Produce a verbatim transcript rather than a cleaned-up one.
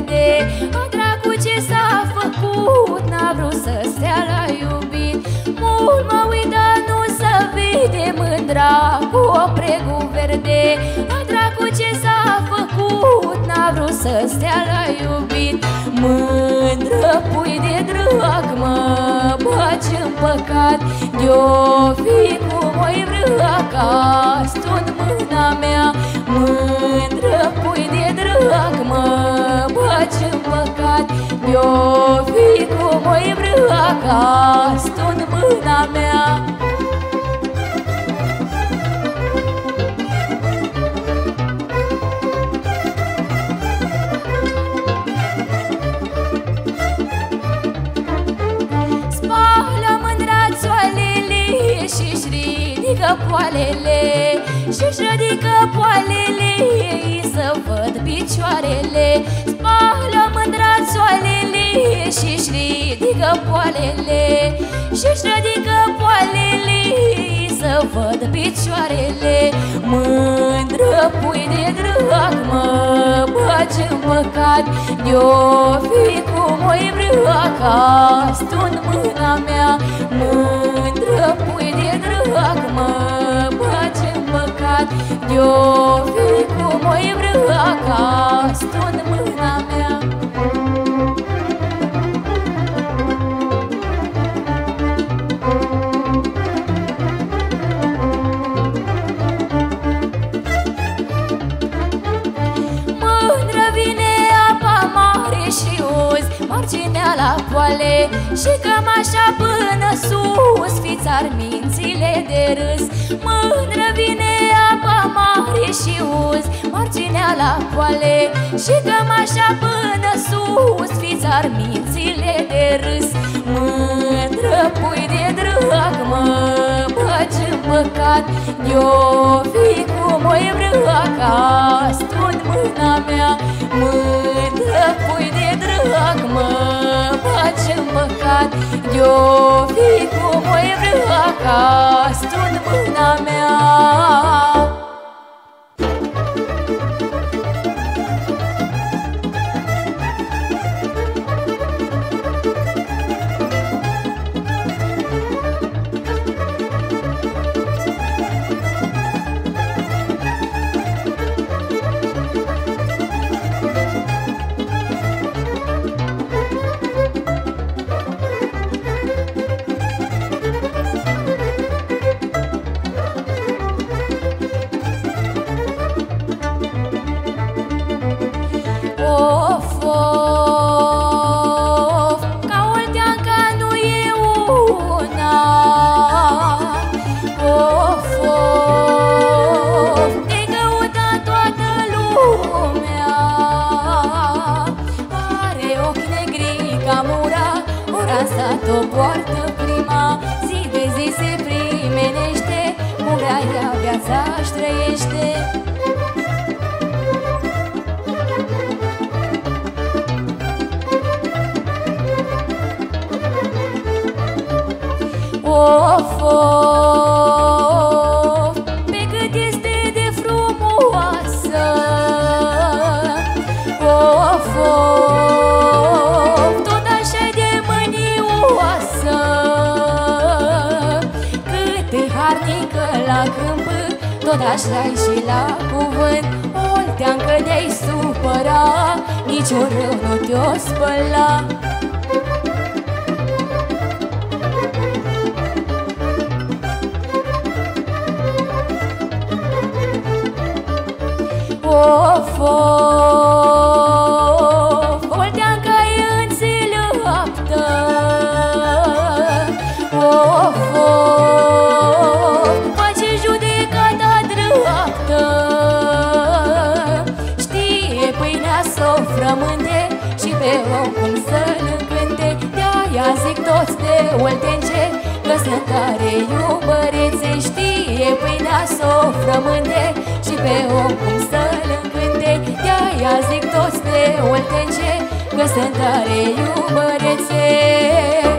verde. A dracu ce s-a făcut, n-a vrut să stea la iubit. Mult mă uit, dar nu să vede mândra cu opregul verde. A dracu ce s-a făcut, n-a vrut să stea la iubit. Mândră pui de drag, mă bagi în păcat. De-o fi cum o-i vrea ca stu-n mâna mea. Mândră pui de drag, mă bagi în păcat. De-o fi cum o-i vrea ca stu-n mâna mea. Și-și ridică poalele, și-și ridică poalele, să văd picioarele. Spală mândra țoalele, și-și ridică poalele, și-și ridică poalele, să văd picioarele. Mândră pui de drag, mă bagi în păcat. De-o fi cum o-i vrea ca stu-n mâna mea. Mândră pui de drag, mă bagi în păcat. De-o fi cum o-i vrea ca stu-n mâna mea. Marginea la poale și cămașa până sus, fiți-ar mințile de râs. Mândră vine apa mare și uz, marginea la poale și cămașa până sus, fiți-ar mințile de râs. Mândră pui de drag, mă bagi în păcat. De-o fi cum o-i vrea ca stu-n mâna mea. Mândră pui de drag, mă bagi în păcat. De-o fi cum o-i vrea ca stu-n mâna mea. O poartă prima, zi de zi se primenește, cum vrea ea viața-și trăiește. Of, of, pe cât este de frumoasă. Of, of, tot așa de mânioasă. Cât e harnică la câmp, tot așa-i și la cuvânt. Olteancă de-ai supăra, niciun rău nu te-o spăla. Of, of, Olteanca-i înțeleaptă. Of, of, face judecata dreaptă. Știe pâinea s-o frământe și pe om cum să-l încânte. De-aia zic toți de oltence că sunt tare iubărețe. Știe pâinea s-o frământe și pe om cum să-l încânte. De-aia zic toți de oltence că sunt tare iubărețe.